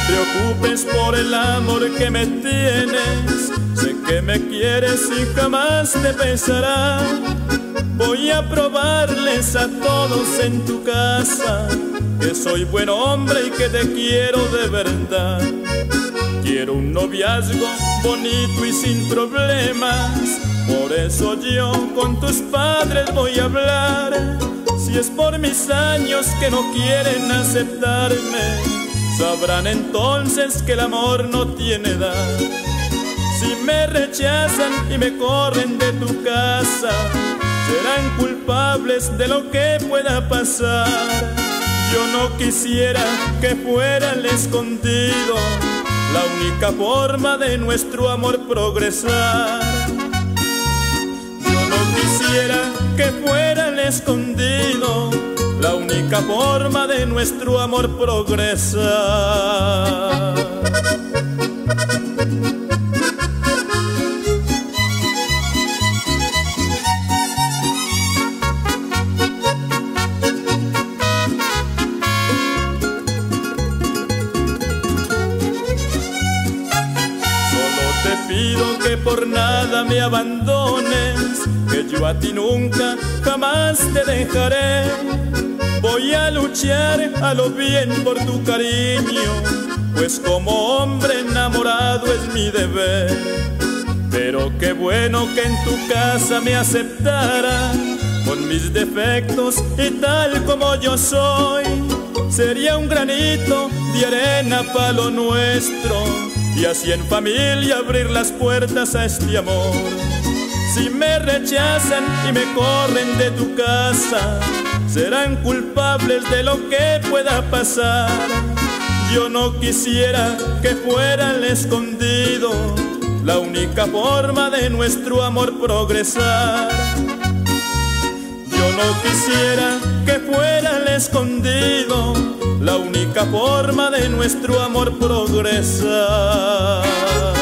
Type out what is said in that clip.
preocupes por el amor que me tienes. Sé que me quieres y jamás te pesará. Voy a probarles a todos en tu casa que soy buen hombre y que te quiero de verdad. Quiero un noviazgo bonito y sin problemas. Por eso yo con tus padres voy a hablar. Si es por mis años que no quieren aceptarme, sabrán entonces que el amor no tiene edad. Si me rechazan y me corren de tu casa, serán culpables de lo que pueda pasar. Yo no quisiera que fuera el escondido la única forma de nuestro amor progresar. Yo no quisiera que fuera el escondido la única forma de nuestro amor progresar. Te pido que por nada me abandones, que yo a ti nunca jamás te dejaré. Voy a luchar a lo bien por tu cariño, pues como hombre enamorado es mi deber. Pero qué bueno que en tu casa me aceptara, con mis defectos y tal como yo soy. Sería un granito de arena para lo nuestro, y así en familia abrir las puertas a este amor. Si me rechazan y me corren de tu casa, serán culpables de lo que pueda pasar. Yo no quisiera que fuera el escondido la única forma de nuestro amor progresar. Yo no quisiera que fuera el escondido la única forma de nuestro amor progresar.